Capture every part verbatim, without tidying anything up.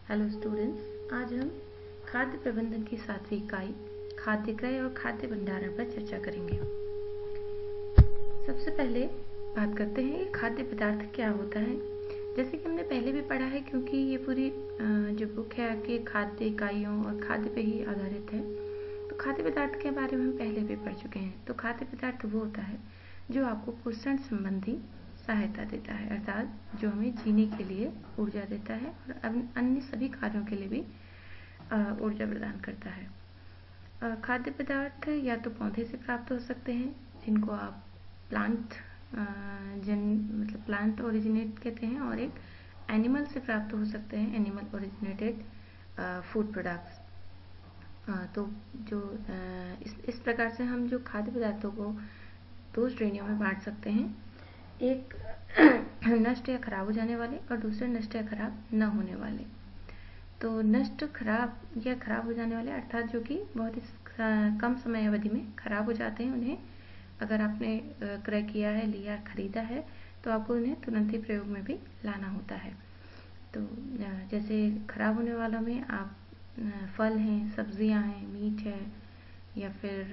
Hello students, आज हम खाद्य प्रबंधन की सातवीं इकाई खाद्य क्रय और खाद्य भंडारण पर चर्चा करेंगे। सबसे पहले बात करते हैं कि खाद्य पदार्थ क्या होता है। जैसे कि हमने पहले भी पढ़ा है, क्योंकि ये पूरी जो बुक है आपके खाद्य इकाइयों और खाद्य पे ही आधारित है, तो खाद्य पदार्थ के बारे में हम पहले भी पढ़ चुके हैं। तो खाद्य पदार्थ वो होता है जो आपको पोषण संबंधी सहायता देता है, अर्थात जो हमें जीने के लिए ऊर्जा देता है और अन्य सभी कार्यों के लिए भी ऊर्जा प्रदान करता है। खाद्य पदार्थ या तो पौधे से प्राप्त हो सकते हैं, जिनको आप प्लांट जन मतलब प्लांट ओरिजिनेट कहते हैं, और एक एनिमल से प्राप्त हो सकते हैं, एनिमल ओरिजिनेटेड फूड प्रोडक्ट्स। तो जो इस इस प्रकार से हम जो खाद्य पदार्थों को दो श्रेणियों में बांट सकते हैं, एक नष्ट या खराब हो जाने वाले और दूसरे नष्ट या खराब न होने वाले। तो नष्ट खराब या खराब हो जाने वाले अर्थात जो कि बहुत ही कम समय अवधि में खराब हो जाते हैं, उन्हें अगर आपने क्रय किया है, लिया, खरीदा है, तो आपको उन्हें तुरंत ही प्रयोग में भी लाना होता है। तो जैसे खराब होने वालों में आप फल हैं, सब्जियां हैं, मीट है, या फिर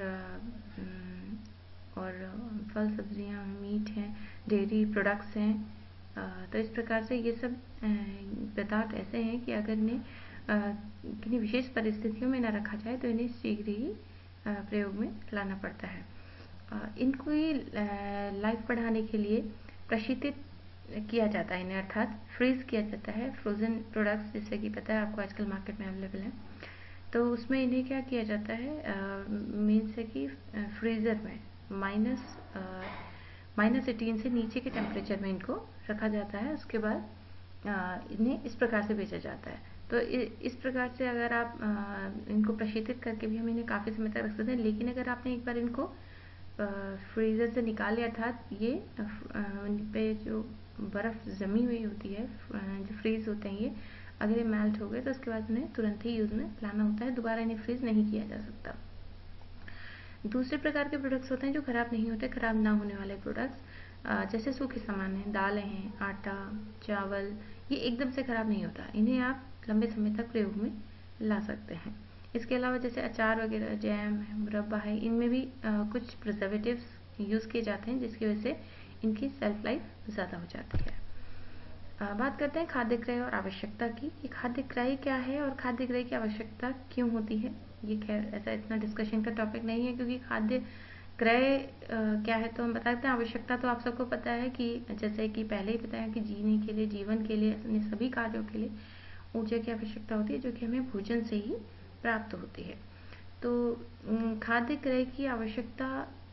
और फल, सब्जियां, मीट हैं, डेयरी प्रोडक्ट्स हैं। तो इस प्रकार से ये सब पदार्थ ऐसे हैं कि अगर इन्हें किन्हीं विशेष परिस्थितियों में न रखा जाए तो इन्हें शीघ्र ही प्रयोग में लाना पड़ता है। इनको ही लाइफ बढ़ाने के लिए प्रशीतित किया जाता है इन्हें, अर्थात फ्रीज किया जाता है। फ्रोजन प्रोडक्ट्स, जैसे कि पता है आपको आजकल मार्केट में अवेलेबल है, तो उसमें इन्हें क्या किया जाता है, मीन्स है कि फ्रीज़र में माइनस माइनस एटीन से नीचे के टेम्परेचर में इनको रखा जाता है। उसके बाद इन्हें इस प्रकार से बेचा जाता है। तो इस प्रकार से अगर आप इनको प्रशीतित करके भी हम इन्हें काफ़ी समय तक रख सकते हैं, लेकिन अगर आपने एक बार इनको फ्रीज़र से निकाले, अर्थात ये इन पे जो बर्फ़ जमी हुई होती है, जो फ्रीज़ होते हैं, ये अगर ये मेल्ट हो गए तो उसके बाद उन्हें तुरंत ही यूज़ में लाना होता है, दोबारा इन्हें फ्रीज़ नहीं किया जा सकता। दूसरे प्रकार के प्रोडक्ट्स होते हैं जो खराब नहीं होते, खराब ना होने वाले प्रोडक्ट्स, जैसे सूखे सामान हैं, दालें हैं, आटा, चावल, ये एकदम से खराब नहीं होता, इन्हें आप लंबे समय तक प्रयोग में ला सकते हैं। इसके अलावा जैसे अचार वगैरह, जैम है, मुरब्बा है, इनमें भी आ, कुछ प्रिजर्वेटिव्स यूज़ किए जाते हैं, जिसकी वजह से इनकी सेल्फ लाइफ ज़्यादा हो जाती है। आ, बात करते हैं खाद्य क्रय और आवश्यकता की कि खाद्य क्रय क्या है और खाद्य क्रय की आवश्यकता क्यों होती है। ये खैर ऐसा इतना डिस्कशन का टॉपिक नहीं है, क्योंकि खाद्य क्रय क्या है तो हम बता देते हैं। आवश्यकता तो आप सबको पता है कि जैसे कि पहले ही बताया कि जीने के लिए, जीवन के लिए, अपने सभी कार्यों के लिए ऊर्जा की आवश्यकता होती है, जो कि हमें भोजन से ही प्राप्त होती है। तो खाद्य क्रय की आवश्यकता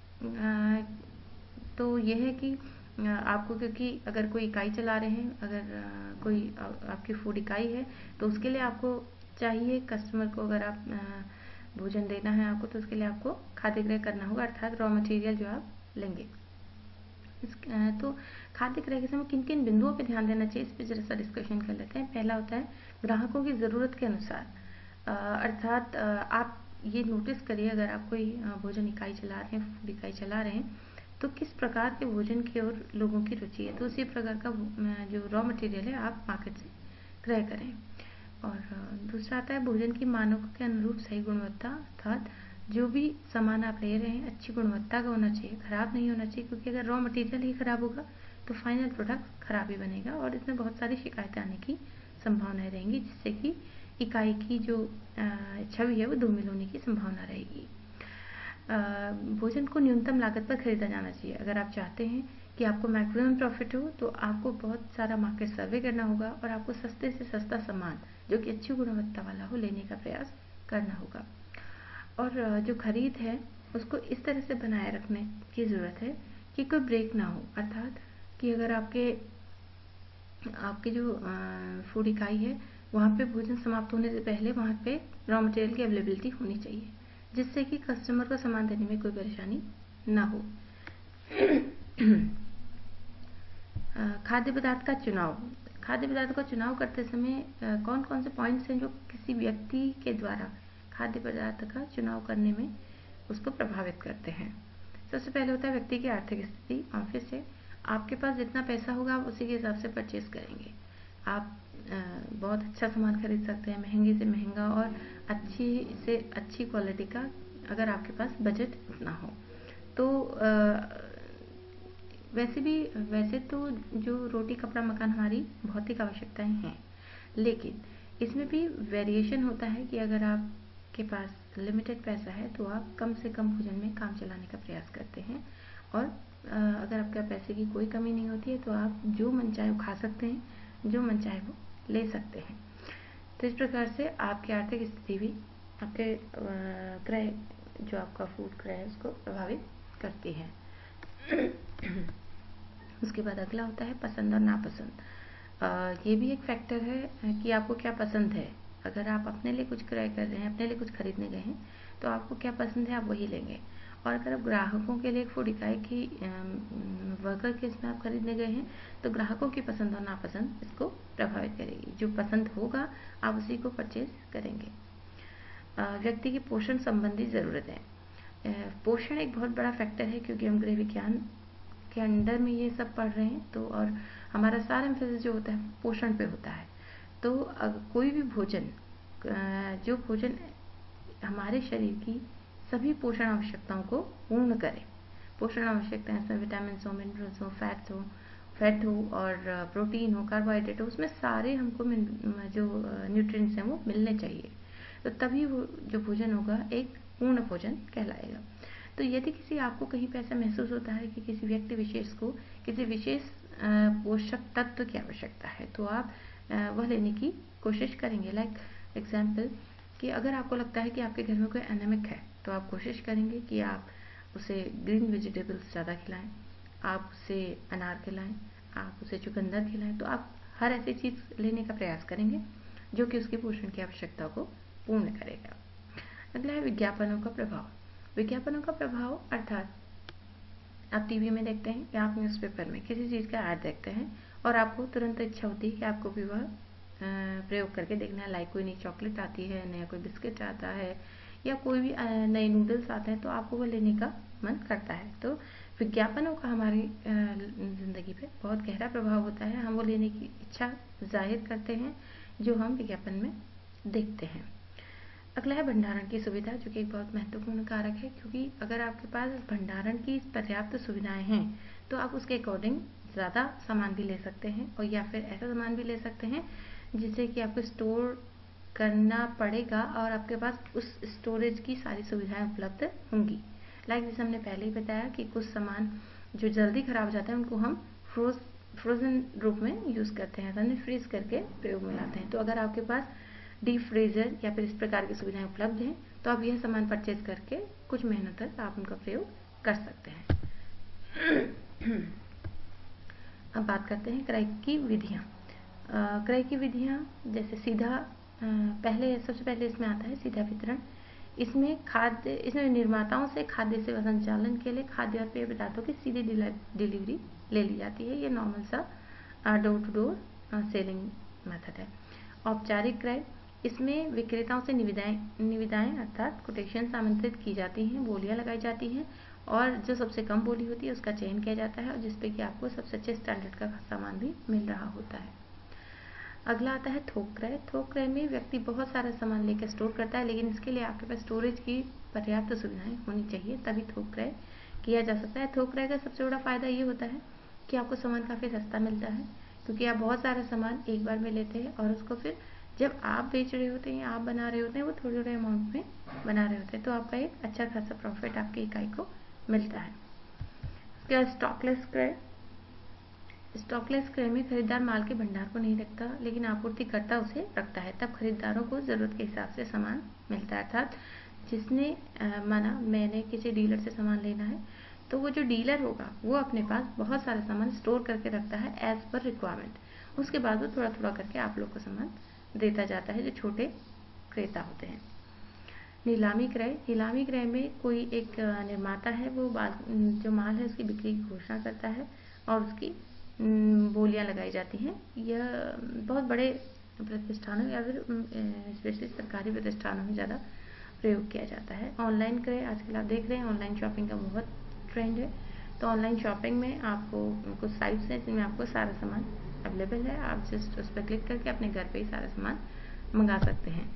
तो यह है कि आपको, क्योंकि अगर कोई इकाई चला रहे हैं, अगर कोई आपकी फूड इकाई है, तो उसके लिए आपको चाहिए कस्टमर को, अगर आप भोजन देना है आपको, तो उसके लिए आपको खाद्य क्रय करना होगा, अर्थात रॉ मटेरियल जो आप लेंगे। इस तो खाद्य क्रय के समय किन किन बिंदुओं पर ध्यान देना चाहिए, इस पर जरा सा डिस्कशन कर लेते हैं। पहला होता है ग्राहकों की ज़रूरत के अनुसार, अर्थात आप ये नोटिस करिए, अगर आप कोई भोजन इकाई चला रहे हैं, फूड इकाई चला रहे हैं, तो किस प्रकार के भोजन की ओर लोगों की रुचि है, तो उसी प्रकार का जो रॉ मटेरियल है आप मार्केट से क्रय करें। और दूसरा आता है भोजन की मानकों के अनुरूप सही गुणवत्ता, अर्थात जो भी सामान आप ले रहे हैं अच्छी गुणवत्ता का होना चाहिए, खराब नहीं होना चाहिए, क्योंकि अगर रॉ मटेरियल ही खराब होगा तो फाइनल प्रोडक्ट खराब ही बनेगा और इसमें बहुत सारी शिकायतें आने की संभावनाएं रहेंगी, जिससे कि इकाई की जो छवि है वो धूमिल होने की संभावना रहेगी। भोजन को न्यूनतम लागत पर खरीदा जाना चाहिए। अगर आप चाहते हैं कि आपको मैक्सिमम प्रॉफिट हो, तो आपको बहुत सारा मार्केट सर्वे करना होगा और आपको सस्ते से सस्ता सामान जो कि अच्छी गुणवत्ता वाला हो लेने का प्रयास करना होगा। और जो खरीद है उसको इस तरह से बनाए रखने की ज़रूरत है कि कोई ब्रेक ना हो, अर्थात कि अगर आपके आपकी जो फूड इकाई है वहाँ पे भोजन समाप्त होने से पहले वहाँ पे रॉ मटेरियल की अवेलेबिलिटी होनी चाहिए, जिससे कि कस्टमर को सामान देने में कोई परेशानी ना हो। खाद्य पदार्थ का चुनाव, खाद्य पदार्थ का चुनाव करते समय कौन कौन से पॉइंट्स हैं जो किसी व्यक्ति के द्वारा खाद्य पदार्थ का चुनाव करने में उसको प्रभावित करते हैं। सबसे पहले होता है व्यक्ति की आर्थिक स्थिति। ऑब्वियस है, आपके पास जितना पैसा होगा आप उसी के हिसाब से परचेज करेंगे। आप बहुत अच्छा सामान खरीद सकते हैं, महंगे से महंगा और अच्छी से अच्छी क्वालिटी का, अगर आपके पास बजट उतना हो तो। वैसे भी वैसे तो जो रोटी कपड़ा मकान हमारी भौतिक आवश्यकताएं हैं, लेकिन इसमें भी वेरिएशन होता है कि अगर आपके पास लिमिटेड पैसा है तो आप कम से कम भोजन में काम चलाने का प्रयास करते हैं, और अगर आपके पैसे की कोई कमी नहीं होती है तो आप जो मन चाहे वो खा सकते हैं, जो मन चाहे वो ले सकते हैं। तो इस प्रकार से आपकी आर्थिक स्थिति भी आपके क्रय, जो आपका फूड क्रय है, उसको प्रभावित करती है। उसके बाद अगला होता है पसंद और नापसंद। ये भी एक फैक्टर है कि आपको क्या पसंद है। अगर आप अपने लिए कुछ क्रय कर रहे हैं, अपने लिए कुछ खरीदने गए हैं, तो आपको क्या पसंद है आप वही लेंगे। और अगर आप ग्राहकों के लिए फूड इकाई की वर्कर के इसमें आप खरीदने गए हैं, तो ग्राहकों की पसंद और नापसंद इसको प्रभावित करेगी। जो पसंद होगा आप उसी को परचेज करेंगे। व्यक्ति की पोषण संबंधी ज़रूरतें। पोषण एक बहुत बड़ा फैक्टर है, क्योंकि हम गृह विज्ञान के अंडर में ये सब पढ़ रहे हैं, तो और हमारा सारा एम्फेसिस जो होता है पोषण पे होता है। तो कोई भी भोजन, जो भोजन हमारे शरीर की सभी पोषण आवश्यकताओं को पूर्ण करे। पोषण आवश्यकताएं इसमें विटामिन हो, मिनरल्स हो, फैट्स हो फैट हो और प्रोटीन हो, कार्बोहाइड्रेट हो, उसमें सारे हमको जो न्यूट्रिएंट्स हैं वो मिलने चाहिए। तो तभी वो जो भोजन होगा एक पूर्ण भोजन कहलाएगा। तो यदि किसी आपको कहीं पे ऐसा महसूस होता है कि किसी व्यक्ति विशेष को किसी विशेष पोषक तत्व की आवश्यकता है, तो आप वह लेने की कोशिश करेंगे। लाइक एग्जाम्पल कि अगर आपको लगता है कि आपके घर में कोई एनेमिक है, तो आप कोशिश करेंगे कि आप उसे ग्रीन वेजिटेबल्स ज़्यादा खिलाएं, आप उसे अनार खिलाएं, आप उसे चुकंदर खिलाएं। तो आप हर ऐसी चीज़ लेने का प्रयास करेंगे जो कि उसकी पोषण की आवश्यकता को पूर्ण करेगा। अगला है विज्ञापनों का प्रभाव। विज्ञापनों का प्रभाव अर्थात आप टीवी में देखते हैं या आप न्यूज़पेपर में किसी चीज़ का ऐड देखते हैं और आपको तुरंत इच्छा होती है कि आपको भी वह प्रयोग करके देखना है। लाइक कोई नई चॉकलेट आती है, नया कोई बिस्किट आता है या कोई भी नए नूडल्स आते हैं, तो आपको वो लेने का मन करता है। तो विज्ञापनों का हमारी ज़िंदगी पे बहुत गहरा प्रभाव होता है। हम वो लेने की इच्छा जाहिर करते हैं जो हम विज्ञापन में देखते हैं। अगला है भंडारण की सुविधा, जो कि एक बहुत महत्वपूर्ण कारक है, क्योंकि अगर आपके पास भंडारण की पर्याप्त सुविधाएं हैं तो आप उसके अकॉर्डिंग ज़्यादा सामान भी ले सकते हैं, और या फिर ऐसा सामान भी ले सकते हैं जिससे कि आपको स्टोर करना पड़ेगा और आपके पास उस स्टोरेज की सारी सुविधाएं उपलब्ध होंगी। लाइक जैसे हमने पहले ही बताया कि कुछ सामान जो जल्दी खराब हो जाते हैं उनको हम फ्रोज फ्रोजन रूप में यूज़ करते हैं, यानी फ्रीज करके प्रयोग में लाते हैं। तो अगर आपके पास डीप फ्रीजर या फिर इस प्रकार की सुविधाएं उपलब्ध हैं, तो आप यह सामान परचेज करके कुछ महीनों तक आप उनका प्रयोग कर सकते हैं। अब बात करते हैं क्रय की विधियां। क्रय की विधियां जैसे सीधा, पहले सबसे पहले इसमें आता है सीधा वितरण। इसमें खाद्य इसमें निर्माताओं से खाद्य सेवा संचालन के लिए खाद्य और पेय पदार्थों की सीधी डिलीवरी ले ली जाती है। ये नॉर्मल सा door to door selling method है। औपचारिक क्रय, इसमें विक्रेताओं से निविदाएं निविदाएं अर्थात कोटेशन आमंत्रित की जाती हैं, बोलियां लगाई जाती हैं और जो सबसे कम बोली होती है उसका चयन किया जाता है और जिसपे कि आपको सबसे अच्छे स्टैंडर्ड का सामान भी मिल रहा होता है। अगला आता है थोक क्रय। थोक क्रय में व्यक्ति बहुत सारा सामान लेकर स्टोर करता है, लेकिन इसके लिए आपके पास स्टोरेज की पर्याप्त सुविधाएं होनी चाहिए, तभी थोक क्रय किया जा सकता है। थोक क्रय का सबसे बड़ा फायदा ये होता है कि आपको सामान काफ़ी सस्ता मिलता है, क्योंकि आप बहुत सारा सामान एक बार में लेते हैं और उसको फिर जब आप बेच रहे होते हैं, आप बना रहे होते हैं, वो थोड़े थोड़े अमाउंट में बना रहे होते हैं, तो आपका एक अच्छा खासा प्रॉफिट आपकी इकाई को मिलता है। उसके बाद स्टॉकलेस क्रय। स्टॉकलेस क्रय में खरीदार माल के भंडार को नहीं रखता, लेकिन आपूर्तिकर्ता उसे रखता है। तब खरीदारों को जरूरत के हिसाब से सामान मिलता है। अर्थात जिसने माना मैंने किसी डीलर से सामान लेना है, तो वो जो डीलर होगा वो अपने पास बहुत सारा सामान स्टोर करके रखता है एज पर रिक्वायरमेंट। उसके बाद वो थोड़ा थोड़ा करके आप लोग को सामान देता जाता है, जो छोटे क्रेता होते हैं। नीलामी क्रय। नीलामी क्रय में कोई एक निर्माता है, वो जो माल है उसकी बिक्री की घोषणा करता है और उसकी बोलियां लगाई जाती हैं। यह बहुत बड़े प्रतिष्ठानों या फिर स्पेशली सरकारी प्रतिष्ठानों में ज़्यादा प्रयोग किया जाता है। ऑनलाइन क्रय, आजकल आप देख रहे हैं ऑनलाइन शॉपिंग का बहुत ट्रेंड है। तो ऑनलाइन शॉपिंग में आपको कुछ साइट्स हैं जिनमें आपको सारा सामान अवेलेबल है, आप जस्ट उस पर क्लिक करके अपने घर पे ही सारा सामान मंगा सकते हैं।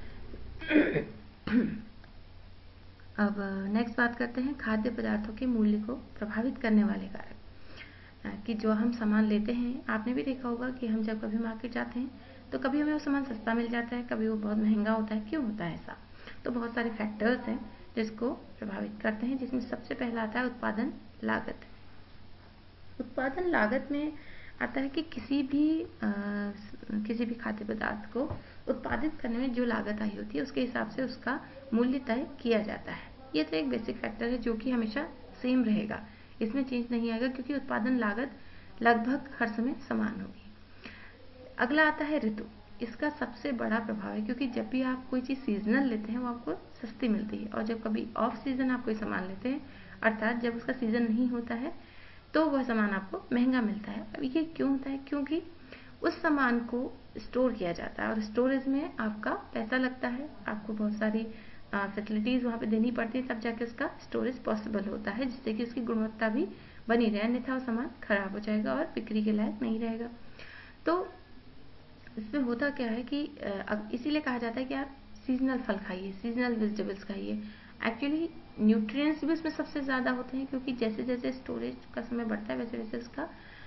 अब नेक्स्ट बात करते हैं खाद्य पदार्थों के मूल्य को प्रभावित करने वाले कारक, कि जो हम सामान लेते हैं, आपने भी देखा होगा कि हम जब कभी मार्केट जाते हैं तो कभी हमें वो सामान सस्ता मिल जाता है, कभी वो बहुत महंगा होता है। क्यों होता है ऐसा? तो बहुत सारे फैक्टर्स हैं जिसको प्रभावित करते हैं, जिसमें सबसे पहला आता है उत्पादन लागत। उत्पादन लागत में आता है कि किसी भी आ, किसी भी खाद्य पदार्थ को उत्पादित करने में जो लागत आई होती है उसके हिसाब से उसका मूल्य तय किया जाता है। ये तो एक बेसिक फैक्टर है जो कि हमेशा सेम रहेगा, इसमें चेंज नहीं आएगा, क्योंकि उत्पादन लागत लगभग हर समय समान होगी। अगला आता है ऋतु। इसका सबसे बड़ा प्रभाव है, क्योंकि जब भी आप कोई चीज़ सीजनल लेते हैं वो आपको सस्ती मिलती है, और जब कभी ऑफ सीजन आप कोई सामान लेते हैं, अर्थात जब उसका सीजन नहीं होता है, तो वह सामान आपको महंगा मिलता है। अब ये क्यों होता है? क्योंकि उस सामान को स्टोर किया जाता है, और स्टोरेज में आपका पैसा लगता है, आपको बहुत सारी फैसिलिटीज़ वहाँ पे देनी पड़ती है, तब जाके उसका स्टोरेज पॉसिबल होता है, जिससे कि उसकी गुणवत्ता भी बनी रहे, अन्यथा वो सामान खराब हो जाएगा और बिक्री के लायक नहीं रहेगा। तो इसमें होता क्या है कि अब इसीलिए कहा जाता है कि आप सीजनल फल खाइए, सीजनल वेजिटेबल्स खाइए। एक्चुअली न्यूट्रिएंट्स भी उसमें सबसे ज़्यादा होते हैं, क्योंकि जैसे जैसे स्टोरेज का समय बढ़ता है वैसे वैसे उसका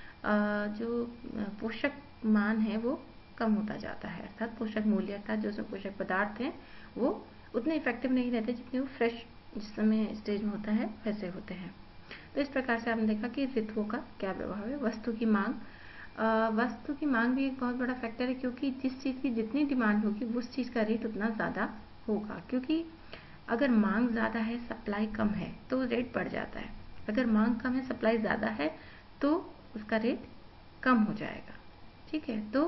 जो पोषक मान है वो कम होता जाता है, अर्थात पोषक मूल्य, अर्थात जो उसमें पोषक पदार्थ हैं वो उतने इफेक्टिव नहीं रहते जितने वो फ्रेश जिस समय स्टेज में होता है वैसे होते हैं। तो इस प्रकार से आपने देखा कि ऋतुओं का क्या प्रभाव है। वस्तु की मांग, वस्तु की मांग भी एक बहुत बड़ा फैक्टर है, क्योंकि जिस चीज़ की जितनी डिमांड होगी उस चीज़ का रेट उतना ज़्यादा होगा, क्योंकि अगर मांग ज़्यादा है सप्लाई कम है तो रेट बढ़ जाता है, अगर मांग कम है सप्लाई ज़्यादा है तो उसका रेट कम हो जाएगा। ठीक है, तो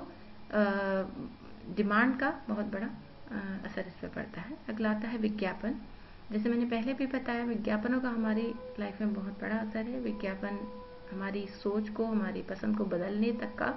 डिमांड का बहुत बड़ा आ, असर इस पर पड़ता है। अगला आता है विज्ञापन। जैसे मैंने पहले भी बताया, विज्ञापनों का हमारी लाइफ में बहुत बड़ा असर है। विज्ञापन हमारी सोच को, हमारी पसंद को बदलने तक का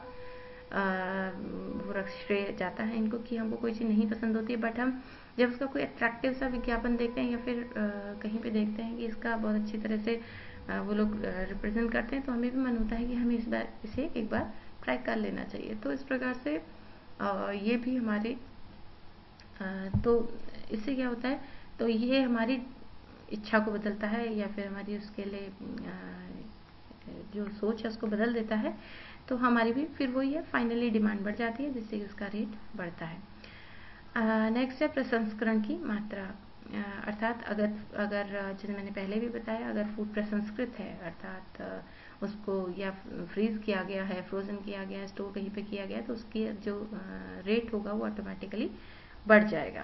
वो श्रेय जाता है इनको, कि हमको कोई चीज़ नहीं पसंद होती है, बट हम जब उसका कोई अट्रैक्टिव सा विज्ञापन देखते हैं या फिर आ, कहीं पे देखते हैं कि इसका बहुत अच्छी तरह से आ, वो लोग रिप्रेजेंट करते हैं, तो हमें भी मन होता है कि हमें इस बार इसे एक बार ट्राई कर लेना चाहिए। तो इस प्रकार से आ, ये भी हमारे आ, तो इससे क्या होता है, तो ये हमारी इच्छा को बदलता है, या फिर हमारी उसके लिए आ, जो सोच है उसको बदल देता है। तो हमारी भी फिर वही है, फाइनली डिमांड बढ़ जाती है, जिससे कि उसका रेट बढ़ता है। नेक्स्ट है प्रसंस्करण की मात्रा, अर्थात अगर अगर जैसे मैंने पहले भी बताया, अगर फूड प्रसंस्कृत है, अर्थात उसको या फ्रीज किया गया है, फ्रोजन किया गया है, स्टोर कहीं पे किया गया है, तो उसकी जो रेट होगा वो ऑटोमेटिकली बढ़ जाएगा।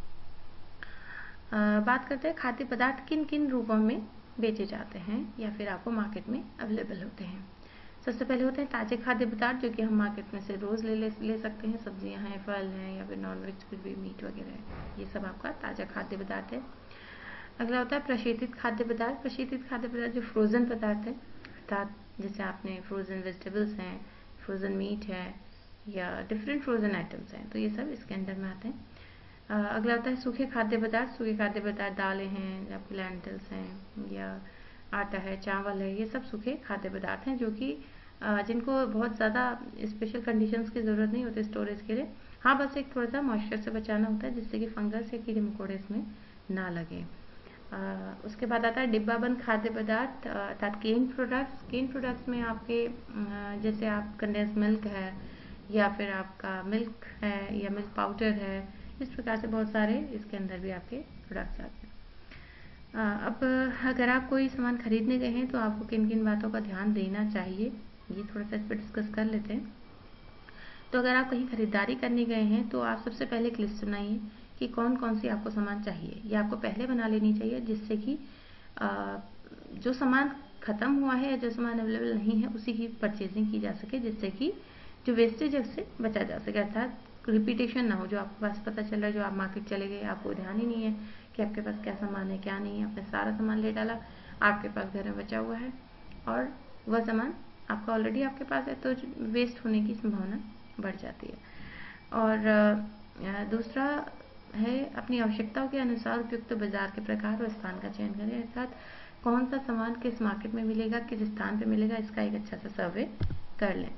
बात करते हैं खाद्य पदार्थ किन किन रूपों में बेचे जाते हैं या फिर आपको मार्केट में अवेलेबल होते हैं। सबसे पहले होते हैं ताजे खाद्य पदार्थ, जो कि हम मार्केट में से रोज़ ले ले ले सकते हैं। सब्जियां हैं, फल हैं, या फिर नॉनवेज कुछ भी, मीट वगैरह है, ये सब आपका ताज़ा खाद्य पदार्थ है। अगला होता है प्रशीतित खाद्य पदार्थ। प्रशीतित खाद्य पदार्थ जो फ्रोज़न पदार्थ है, अर्थात जैसे आपने फ्रोज़न वेजिटेबल्स हैं, फ्रोज़न मीट है, या डिफरेंट फ्रोज़न आइटम्स हैं, तो ये सब इसके अंडर में आते हैं। अगला होता है सूखे खाद्य पदार्थ। सूखे खाद्य पदार्थ दालें हैं, या फिर लैंटल्स हैं, या आटा है, चावल है, ये सब सूखे खाद्य पदार्थ हैं, जो कि जिनको बहुत ज़्यादा स्पेशल कंडीशंस की ज़रूरत नहीं होती स्टोरेज के लिए। हाँ, बस एक थोड़ा सा मॉइस्चर से बचाना होता है, जिससे कि फंगस या कीड़े मकोड़े इसमें ना लगे। उसके बाद आता है डिब्बाबंद खाद्य पदार्थ, अर्थात केन प्रोडक्ट्स। केन प्रोडक्ट्स में आपके जैसे आप कंडेंस मिल्क है, या फिर आपका मिल्क है, या मिल्क पाउडर है, इस प्रकार से बहुत सारे इसके अंदर भी आपके प्रोडक्ट्स आते हैं। अब अगर आप कोई सामान खरीदने गए हैं तो आपको किन किन बातों का ध्यान देना चाहिए, ये थोड़ा सा इस पर डिस्कस कर लेते हैं। तो अगर आप कहीं खरीदारी करने गए हैं तो आप सबसे पहले एक लिस्ट बनाइए कि कौन कौन सी आपको सामान चाहिए। ये आपको पहले बना लेनी चाहिए, जिससे कि जो सामान ख़त्म हुआ है या जो सामान अवेलेबल नहीं है उसी की परचेजिंग की जा सके, जिससे कि जो वेस्टेज है उससे बचा जा सके, अर्थात रिपीटेशन ना हो। जो आपके पास पता चल रहा है, जो आप मार्केट चले गए, आपको ध्यान ही नहीं है कि आपके पास क्या सामान है क्या नहीं है, आपने सारा सामान ले डाला, आपके पास घर में बचा हुआ है और वह सामान आपका ऑलरेडी आपके पास है, तो वेस्ट होने की संभावना बढ़ जाती है। और दूसरा है अपनी आवश्यकताओं के अनुसार उपयुक्त बाजार के प्रकार और स्थान का चयन करें, अर्थात कौन सा सामान किस मार्केट में मिलेगा, किस स्थान पे मिलेगा, इसका एक अच्छा सा सर्वे कर लें।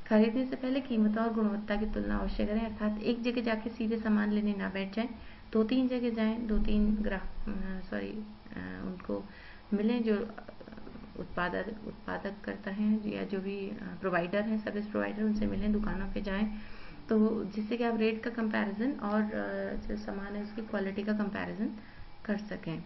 खरीदने से पहले कीमतों और गुणवत्ता की तुलना अवश्य करें, अर्थात एक जगह जाके सीधे सामान लेने ना बैठ जाएं, दो तीन जगह जाएं, दो तीन ग्राहक सॉरी उनको मिलें जो उत्पादक उत्पादक करता है या जो भी प्रोवाइडर हैं, सर्विस प्रोवाइडर, उनसे मिलें, दुकानों पे जाएं, तो जिससे कि आप रेट का कंपैरिजन और जो सामान है उसकी क्वालिटी का कंपैरिजन कर सकें।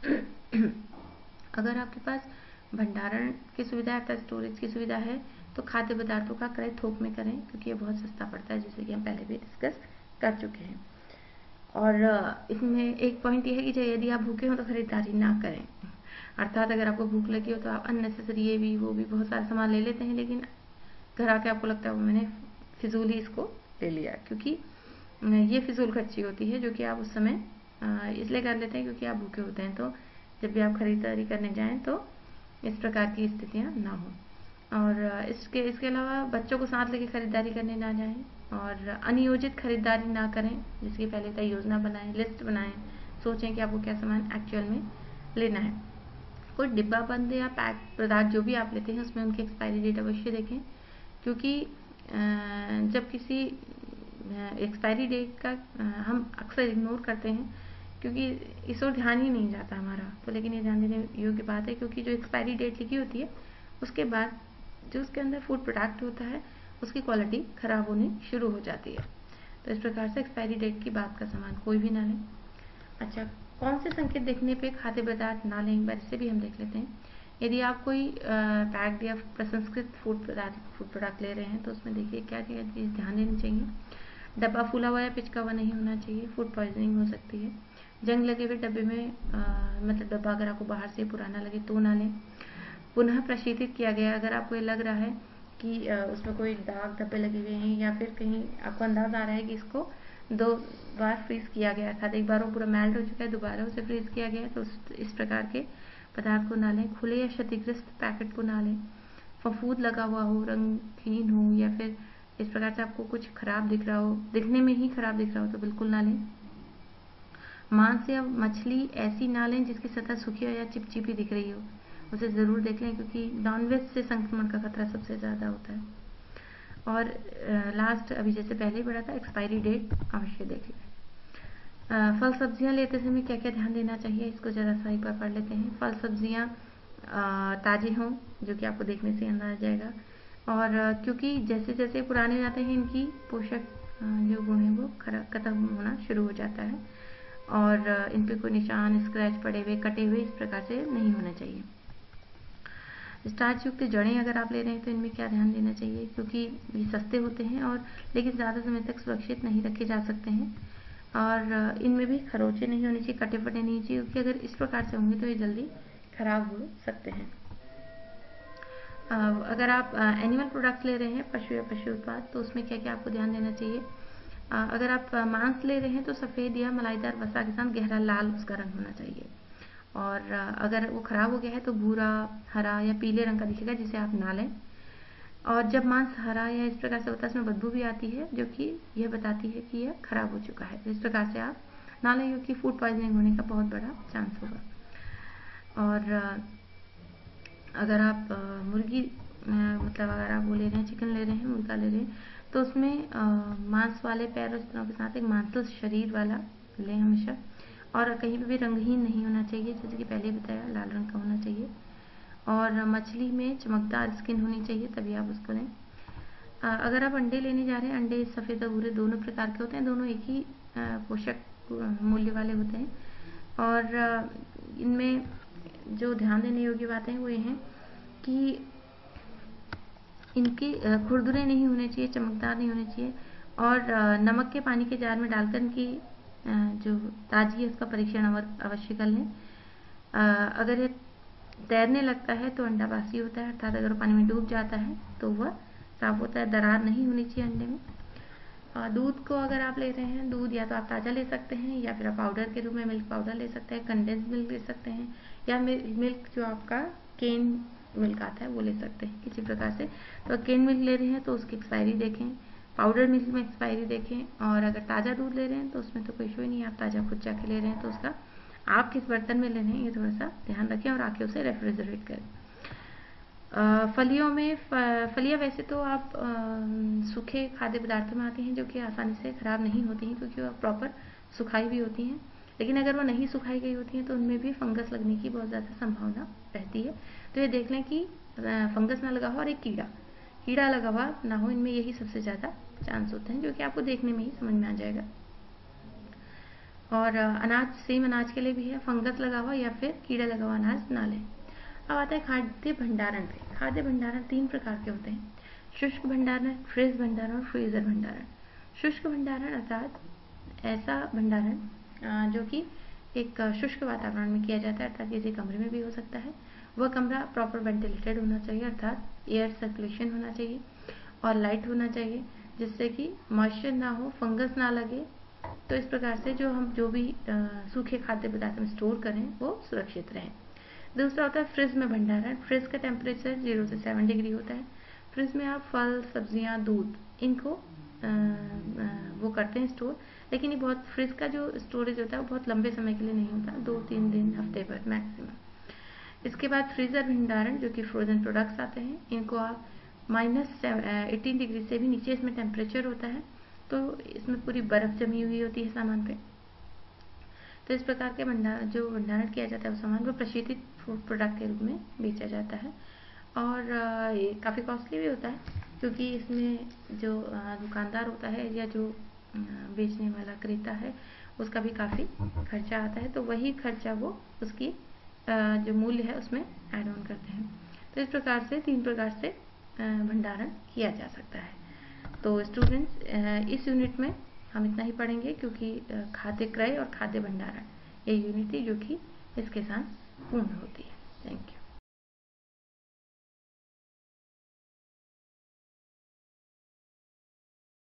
अगर आपके पास भंडारण की सुविधा अर्थात स्टोरेज की सुविधा है तो खाद्य पदार्थों का क्रय थोक में करें, क्योंकि ये बहुत सस्ता पड़ता है, जैसे कि हम पहले भी डिस्कस कर चुके हैं। और इसमें एक पॉइंट ये है कि यदि आप भूखे हो तो खरीदारी ना करें, अर्थात अगर आपको भूख लगी हो तो आप अननेसेसरी ये भी वो भी बहुत सारा सामान ले लेते हैं, लेकिन घर आके आपको लगता है वो मैंने फिजूल ही इसको ले लिया, क्योंकि ये फिजूल खर्ची होती है जो कि आप उस समय इसलिए कर लेते हैं क्योंकि आप भूखे होते हैं। तो जब भी आप खरीदारी करने जाएं तो इस प्रकार की स्थितियां ना हो। और इसके इसके अलावा बच्चों को साथ लेके खरीदारी करने ना जाएं और अनियोजित खरीदारी ना करें, जिसकी पहले तय योजना बनाएं, लिस्ट बनाएं, सोचें कि आपको क्या सामान एक्चुअल में लेना है। कोई डिब्बा बंद या पैक पदार्थ जो भी आप लेते हैं उसमें उनकी एक्सपायरी डेट अवश्य देखें, क्योंकि जब किसी एक्सपायरी डेट का हम अक्सर इग्नोर करते हैं क्योंकि इस ओर ध्यान ही नहीं जाता हमारा, तो लेकिन ये ध्यान देने योग्य बात है, क्योंकि जो एक्सपायरी डेट लिखी होती है उसके बाद जो उसके अंदर फूड प्रोडक्ट होता है उसकी क्वालिटी खराब होनी शुरू हो जाती है। तो इस प्रकार से एक्सपायरी डेट की बात का सामान कोई भी ना लें। अच्छा, कौन से संकेत देखने पे खाद्य पदार्थ ना लें, एक बार इससे भी हम देख लेते हैं। यदि आप कोई पैक्ड या प्रसंस्कृत फूड पदार्थ फूड प्रोडक्ट ले रहे हैं तो उसमें देखिए क्या क्या चीज़ ध्यान देनी चाहिए। डब्बा फूला हुआ या पिचका हुआ नहीं होना चाहिए, फूड पॉइजनिंग हो सकती है। जंग लगे हुए डब्बे में आ, मतलब डब्बा अगर आपको बाहर से पुराना लगे तो ना लें। पुनः प्रशीतित किया गया, अगर आपको ये लग रहा है कि आ, उसमें कोई दाग धब्बे लगे हुए हैं या फिर कहीं आपको अंदाज़ आ रहा है कि इसको दो बार फ्रीज किया गया था, एक बार वो पूरा मेल्ट हो चुका है, दोबारा उसे फ्रीज किया गया है, तो इस प्रकार के पदार्थ को ना लें। खुले या क्षतिग्रस्त पैकेट को ना लें। फफूंद लगा हुआ हो, रंगहीन हो या फिर इस प्रकार से आपको कुछ खराब दिख रहा हो, दिखने में ही खराब दिख रहा हो तो बिल्कुल ना लें। मांस या मछली ऐसी ना लें जिसकी सतह सूखी या चिपचिपी दिख रही हो, उसे ज़रूर देख लें, क्योंकि नॉनवेज से संक्रमण का खतरा सबसे ज़्यादा होता है। और लास्ट अभी जैसे पहले ही पढ़ा था, एक्सपायरी डेट अवश्य देख लें। फल सब्जियां लेते समय क्या क्या ध्यान देना चाहिए, इसको ज़रा सा एक बार पढ़ लेते हैं। फल सब्जियां ताज़े हों, जो कि आपको देखने से अंदाज़ आ जाएगा, और क्योंकि जैसे जैसे पुराने जाते हैं इनकी पोषक जो गुण है वो खराब खत्म होना शुरू हो जाता है, और इन पे कोई निशान, स्क्रैच पड़े हुए, कटे हुए इस प्रकार से नहीं होना चाहिए। स्टार्च युक्त जड़ें अगर आप ले रहे हैं तो इनमें क्या ध्यान देना चाहिए, क्योंकि ये सस्ते होते हैं और लेकिन ज़्यादा समय तक सुरक्षित नहीं रखे जा सकते हैं, और इनमें भी खरोचे नहीं होने चाहिए, कटे फटे नहीं चाहिए, क्योंकि अगर इस प्रकार से होंगे तो ये जल्दी खराब हो सकते हैं। अगर आप एनिमल प्रोडक्ट्स ले रहे हैं, पशु या पशु उत्पाद, तो उसमें क्या क्या आपको ध्यान देना चाहिए। अगर आप मांस ले रहे हैं तो सफ़ेद या मलाईदार वसा के साथ गहरा लाल उसका रंग होना चाहिए, और अगर वो ख़राब हो गया है तो भूरा, हरा या पीले रंग का दिखेगा, जिसे आप ना लें। और जब मांस हरा या इस प्रकार से होता है उसमें बदबू भी आती है, जो कि यह बताती है कि यह खराब हो चुका है। इस प्रकार से आप ना लें, क्योंकि फूड पॉइजनिंग होने का बहुत बड़ा चांस होगा। और अगर आप मुर्गी मतलब अगर आप वो ले रहे हैं, चिकन ले रहे हैं, मुर्गा ले रहे हैं, तो उसमें मांस वाले पैर और स्तनों के साथ एक मांसल शरीर वाला लें हमेशा, और कहीं पे भी रंगहीन नहीं होना चाहिए, जैसे कि पहले बताया लाल रंग का होना चाहिए। और मछली में चमकदार स्किन होनी चाहिए, तभी आप उसको लें। अगर आप अंडे लेने जा रहे हैं, अंडे सफ़ेद और भूरे दोनों प्रकार के होते हैं, दोनों एक ही पोषक मूल्य वाले होते हैं, और इनमें जो ध्यान देने योग्य बातें हैं वो ये हैं कि इनकी खुरदुरे नहीं होने चाहिए, चमकदार नहीं होने चाहिए, और नमक के पानी के जार में डालकर इनकी जो ताजगी है उसका परीक्षण अवश्य कर लें। अगर ये तैरने लगता है तो अंडा बासी होता है, अर्थात अगर पानी में डूब जाता है तो वह साफ होता है। दरार नहीं होनी चाहिए अंडे में। दूध को अगर आप ले रहे हैं, दूध या तो आप ताज़ा ले सकते हैं या फिर आप पाउडर के रूप में मिल्क पाउडर ले सकते हैं, कंडेंस मिल्क ले सकते हैं, या मिल्क जो आपका केन मिल्क आता है वो ले सकते हैं किसी प्रकार से। तो केन मिल्क ले रहे हैं तो उसकी एक्सपायरी देखें, पाउडर मिल्क में एक्सपायरी देखें, और अगर ताज़ा दूध ले रहे हैं तो उसमें तो कोई इशू ही नहीं है, आप ताज़ा खुद जाके ले रहे हैं तो उसका आप किस बर्तन में ले रहे हैं ये थोड़ा सा ध्यान रखें, और आके उसे रेफ्रिजरेट करें। फलियों में फलियां वैसे तो आप सूखे खाद्य पदार्थों में आती हैं जो कि आसानी से ख़राब नहीं होती हैं क्योंकि वो प्रॉपर सुखाई भी होती हैं, लेकिन अगर वो नहीं सुखाई गई होती हैं तो उनमें भी फंगस लगने की बहुत ज़्यादा संभावना रहती है। तो ये देख लें कि फंगस ना लगा हो और एक कीड़ा कीड़ा लगा हुआ ना हो, इनमें यही सबसे ज़्यादा चांस होते हैं, जो कि आपको देखने में ही समझ में आ जाएगा। और अनाज, सेम अनाज के लिए भी है, फंगस लगा हुआ या फिर कीड़ा लगा हुआ अनाज ना लें। अब आता है खाद्य भंडारण पे। खाद्य भंडारण तीन प्रकार के होते हैं: शुष्क भंडारण, फ्रिज भंडारण और फ्रीजर भंडारण। शुष्क भंडारण अर्थात ऐसा भंडारण जो कि एक शुष्क वातावरण में किया जाता है, अर्थात किसी कमरे में भी हो सकता है। वह कमरा प्रॉपर वेंटिलेटेड होना चाहिए, अर्थात एयर सर्कुलेशन होना चाहिए और लाइट होना चाहिए, जिससे कि मॉइस्चर ना हो, फंगस ना लगे। तो इस प्रकार से जो हम जो भी सूखे खाद्य पदार्थ में स्टोर करें वो सुरक्षित रहें। दूसरा होता है फ्रिज में भंडारण। फ्रिज का टेम्परेचर जीरो से सेवन डिग्री होता है। फ्रिज में आप फल, सब्जियां, दूध इनको आ, आ, वो करते हैं स्टोर, लेकिन ये बहुत, फ्रिज का जो स्टोरेज होता है वो बहुत लंबे समय के लिए नहीं होता, दो तीन दिन, हफ्ते भर मैक्सिमम। इसके बाद फ्रीजर भंडारण, जो कि फ्रोजन प्रोडक्ट्स आते हैं, इनको आप माइनस एटीन डिग्री से भी नीचे इसमें टेम्परेचर होता है, तो इसमें पूरी बर्फ जमी हुई होती है सामान पे। तो इस प्रकार के भंडारण, जो भंडारण किया जाता है, वो सामान वो प्रशीतित फूड प्रोडक्ट के रूप में बेचा जाता है। और ये काफ़ी कॉस्टली भी होता है क्योंकि इसमें जो दुकानदार होता है या जो बेचने वाला क्रेता है उसका भी काफ़ी खर्चा आता है, तो वही खर्चा वो उसकी जो मूल्य है उसमें ऐड ऑन करते हैं। तो इस प्रकार से तीन प्रकार से भंडारण किया जा सकता है। तो स्टूडेंट्स, इस यूनिट में हम इतना ही पढ़ेंगे क्योंकि खाद्य क्रय और खाद्य भंडारण ये यूनिट थी जो कि इसके साथ पूर्ण होती है। Thank you.